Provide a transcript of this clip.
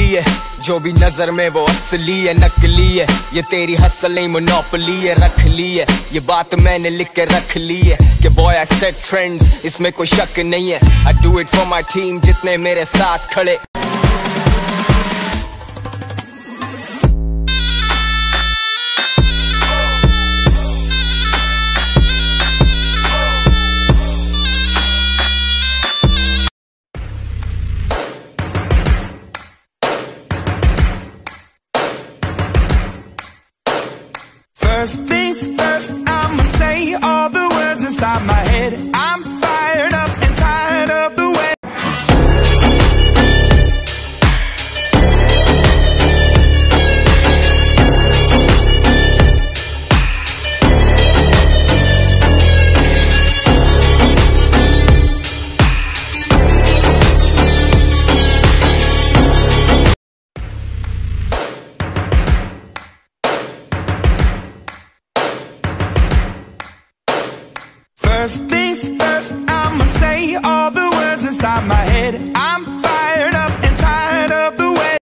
है, जो भी नजर में वो असली है, नकली है, ये तेरी हसल नहीं मोनोपोली है, रख ली है ये बात मैंने लिख के रख ली है कि बॉय आई सेट ट्रेंड्स, इसमें कोई शक नहीं है। I do it for my team, जितने मेरे साथ खड़े। First things first, I'ma say all the words inside my head. I'm fired up and tired of the way. First things first, I'ma say all the words inside my head. I'm